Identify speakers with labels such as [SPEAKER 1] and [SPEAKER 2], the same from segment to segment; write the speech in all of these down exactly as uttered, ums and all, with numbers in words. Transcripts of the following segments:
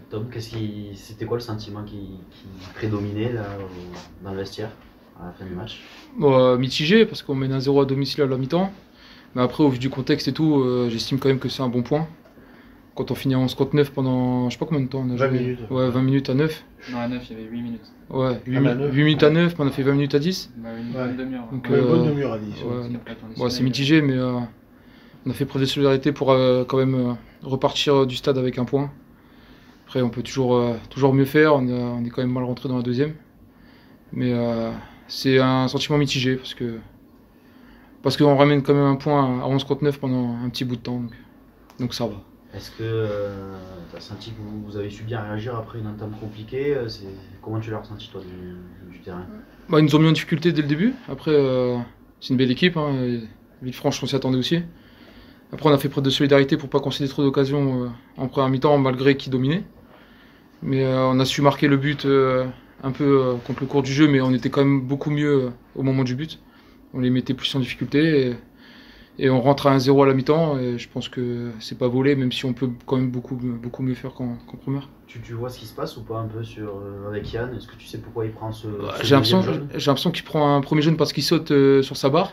[SPEAKER 1] Tom, qu'est-ce qui, c'était quoi le sentiment qui, qui prédominait là, au- dans le vestiaire à la fin du match?
[SPEAKER 2] Bon, euh, mitigé, parce qu'on mène un zéro à domicile à la mi-temps. Mais après, au vu du contexte et tout, euh, j'estime quand même que c'est un bon point. Quand on finit à onze contre neuf pendant, je sais pas combien de temps on a
[SPEAKER 3] vingt
[SPEAKER 2] joué.
[SPEAKER 3] minutes.
[SPEAKER 2] Ouais, vingt minutes à neuf.
[SPEAKER 4] Non, à neuf, il y avait huit minutes.
[SPEAKER 2] Ouais, huit,
[SPEAKER 3] Ah bah,
[SPEAKER 2] mi-
[SPEAKER 3] neuf.
[SPEAKER 2] huit minutes à neuf, puis on a fait vingt minutes à dix.
[SPEAKER 4] Bah, une
[SPEAKER 3] Ouais.
[SPEAKER 4] bonne demi-heure.
[SPEAKER 2] Donc,
[SPEAKER 3] Ouais,
[SPEAKER 2] euh,
[SPEAKER 3] bonne demi-heure à dix.
[SPEAKER 2] ouais,
[SPEAKER 4] Parce qu'après, ton
[SPEAKER 2] Ouais,
[SPEAKER 4] Espagne,
[SPEAKER 2] c'est mitigé, mais euh, on a fait preuve de solidarité pour euh, quand même euh, repartir du stade avec un point. Après, on peut toujours, euh, toujours mieux faire, on est, on est quand même mal rentré dans la deuxième. Mais euh, c'est un sentiment mitigé, parce que parce qu'on ramène quand même un point à onze contre neuf pendant un petit bout de temps, donc, donc ça va.
[SPEAKER 1] Est-ce que euh, tu as senti que vous, vous avez su bien réagir après une entame compliquée? euh, c'est... Comment tu l'as ressenti toi du, du terrain?
[SPEAKER 2] Bah, ils nous ont mis en difficulté dès le début. Après, euh, c'est une belle équipe. Hein, et Villefranche, on s'y attendait aussi. Après, on a fait preuve de solidarité pour pas concéder trop d'occasions euh, en première mi-temps, malgré qu'ils dominaient. Mais euh, on a su marquer le but euh, un peu euh, contre le cours du jeu, mais on était quand même beaucoup mieux euh, au moment du but. On les mettait plus en difficulté. Et, et on rentre à un zéro à la mi-temps. Et je pense que c'est pas volé, même si on peut quand même beaucoup, beaucoup mieux faire qu'en qu'en première.
[SPEAKER 1] Tu, tu vois ce qui se passe ou pas un peu sur, euh, avec Yann? Est-ce que tu sais pourquoi il prend ce,
[SPEAKER 2] Bah,
[SPEAKER 1] ce
[SPEAKER 2] J'ai l'impression
[SPEAKER 1] deuxième jaune?
[SPEAKER 2] j'ai l'impression qu'il prend un premier jaune parce qu'il saute euh, sur sa barre.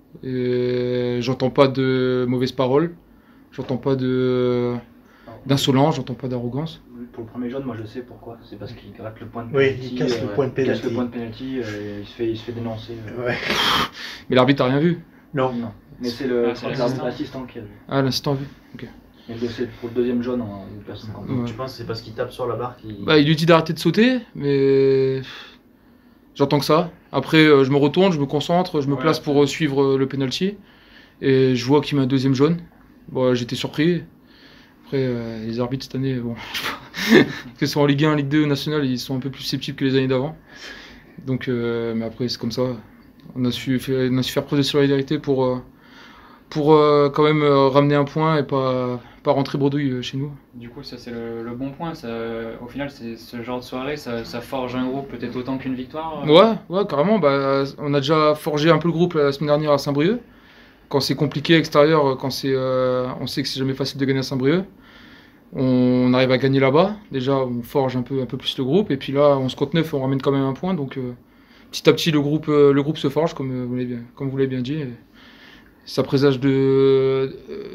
[SPEAKER 2] Et j'entends pas de mauvaises paroles. J'entends pas de d'insolence, j'entends pas d'arrogance.
[SPEAKER 5] Pour le premier jaune, moi je sais pourquoi. C'est parce qu'il gratte le point de
[SPEAKER 3] Oui,
[SPEAKER 5] pénalty.
[SPEAKER 3] il casse le point de
[SPEAKER 5] il casse
[SPEAKER 3] pénalty.
[SPEAKER 5] le point de pénalty, euh, il, se fait, il se fait dénoncer. euh.
[SPEAKER 3] Ouais.
[SPEAKER 2] Mais l'arbitre a rien vu.
[SPEAKER 3] Non.
[SPEAKER 5] Non. Mais c'est le
[SPEAKER 4] Ah, c'est
[SPEAKER 5] c'est
[SPEAKER 4] l'assistant.
[SPEAKER 5] l'assistant qui a vu.
[SPEAKER 2] Ah, l'instant a vu.
[SPEAKER 5] Mais le- c'est pour le deuxième jaune, hein, une personne comprend.
[SPEAKER 1] Donc
[SPEAKER 2] Ouais.
[SPEAKER 1] tu penses que c'est parce qu'il tape sur la barre qu'il...
[SPEAKER 2] Bah, il lui dit d'arrêter de sauter, mais j'entends que ça. Après, euh, je me retourne, je me concentre, je me
[SPEAKER 4] Ouais,
[SPEAKER 2] place pour euh, suivre euh, le penalty. Et je vois qu'il met un deuxième jaune. Bon, j'étais surpris. Après, euh, les arbitres cette année, bon, que ce soit en Ligue un, Ligue deux, National, ils sont un peu plus sceptiques que les années d'avant. Donc, euh, mais après, c'est comme ça. On a su faire, on a su faire preuve de solidarité pour, euh, pour euh, quand même euh, ramener un point et pas, pas rentrer bredouille euh, chez nous.
[SPEAKER 4] Du coup, ça c'est le, le bon point. Ça, au final, c'est ce genre de soirée, ça, ça forge un groupe peut-être autant qu'une victoire. euh.
[SPEAKER 2] Ouais, ouais, carrément. Bah, on a déjà forgé un peu le groupe la semaine dernière à Saint-Brieuc. Quand c'est compliqué à l'extérieur, quand c'est, euh, on sait que c'est jamais facile de gagner à Saint-Brieuc. On arrive à gagner là-bas. Déjà, on forge un peu, un peu plus le groupe. Et puis là, on se compte neuf, on ramène quand même un point. Donc, euh, petit à petit, le groupe, euh, le groupe se forge, comme euh, vous l'avez bien, comme vous l'avez bien dit. Et ça présage de, euh,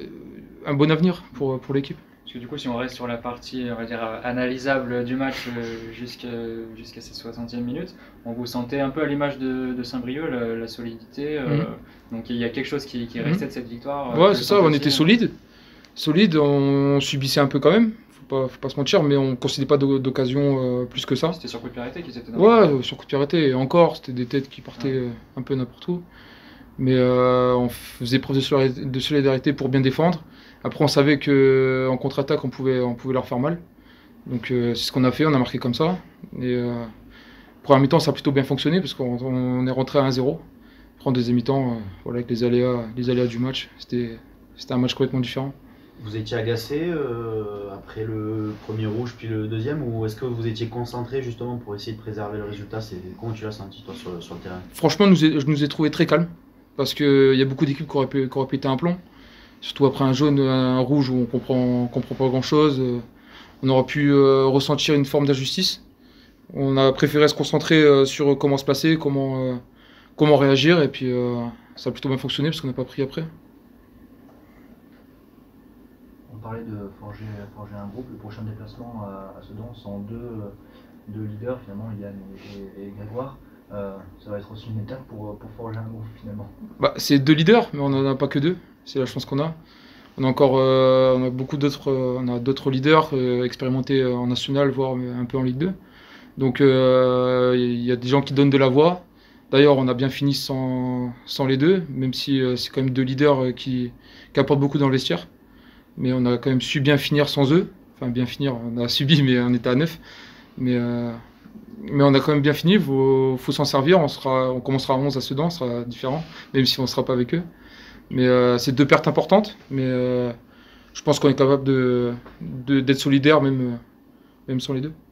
[SPEAKER 2] un bon avenir pour, pour l'équipe.
[SPEAKER 4] Parce que du coup, si on reste sur la partie, on va dire, euh, analysable du match euh, jusqu'à jusqu'à ces soixantième minutes, on vous sentait un peu à l'image de, de Saint-Brieuc, la, la solidité. euh,
[SPEAKER 2] Mhm.
[SPEAKER 4] Donc il y a quelque chose qui, qui est
[SPEAKER 2] Mhm.
[SPEAKER 4] resté de cette victoire. euh,
[SPEAKER 2] Ouais,
[SPEAKER 4] que
[SPEAKER 2] c'est
[SPEAKER 4] le
[SPEAKER 2] ça, on
[SPEAKER 4] sentez
[SPEAKER 2] était
[SPEAKER 4] aussi,
[SPEAKER 2] solide. Solide, on subissait un peu quand même. Faut pas, faut pas se mentir, mais on ne concédait pas d'o- d'occasion euh, plus que ça.
[SPEAKER 4] C'était sur coup de pied arrêté qu'ils étaient dans
[SPEAKER 2] Ouais, euh, sur coup de pied arrêté. Et encore, c'était des têtes qui partaient
[SPEAKER 4] Ouais.
[SPEAKER 2] euh, un peu n'importe où. Mais euh, on faisait preuve de solidari- de solidarité pour bien défendre. Après, on savait qu'en contre-attaque, on pouvait, on pouvait leur faire mal. Donc, euh, c'est ce qu'on a fait, on a marqué comme ça. Et euh, première mi-temps, ça a plutôt bien fonctionné parce qu'on on est rentré à un zéro. Après, en deuxième mi-temps, euh, voilà, avec les aléas, les aléas du match, c'était c'était un match complètement différent.
[SPEAKER 1] Vous étiez agacé euh, après le premier rouge puis le deuxième, ou est-ce que vous étiez concentré justement pour essayer de préserver le résultat? C'est... Comment tu l'as senti toi sur, sur le terrain?
[SPEAKER 2] Franchement, nous ai- je nous ai trouvé très calme parce qu'il y a beaucoup d'équipes qui auraient, pu- qui auraient pété un plomb. Surtout après un jaune, un rouge où on comprend, on comprend pas grand-chose. euh, On aurait pu euh, ressentir une forme d'injustice. On a préféré se concentrer euh, sur comment se placer, comment, euh, comment réagir, et puis euh, ça a plutôt bien fonctionné parce qu'on n'a pas pris après.
[SPEAKER 5] On parlait de forger, forger un groupe. Le prochain déplacement à, à Sedan sont deux, euh, deux leaders finalement, Yann et, et Grégoire. Euh, ça va être aussi une étape pour, pour forger un groupe finalement.
[SPEAKER 2] Bah, c'est deux leaders, mais on n'en a pas que deux. C'est la chance qu'on a. On a encore euh, on a beaucoup d'autres, euh, on a d'autres leaders euh, expérimentés euh, en national, voire un peu en Ligue deux. Donc euh, il y a des gens qui donnent de la voix. D'ailleurs, on a bien fini sans, sans les deux, même si euh, c'est quand même deux leaders euh, qui, qui apportent beaucoup dans le vestiaire. Mais on a quand même su bien finir sans eux. Enfin, bien finir, on a subi, mais on était à neuf. Mais, euh, mais on a quand même bien fini, il faut, faut s'en servir. On, sera, on commencera à onze à Sedan, ce sera différent, même si on ne sera pas avec eux. Mais euh, c'est deux pertes importantes, mais euh, je pense qu'on est capable de, de, d'être solidaire, même, euh, même sans les deux.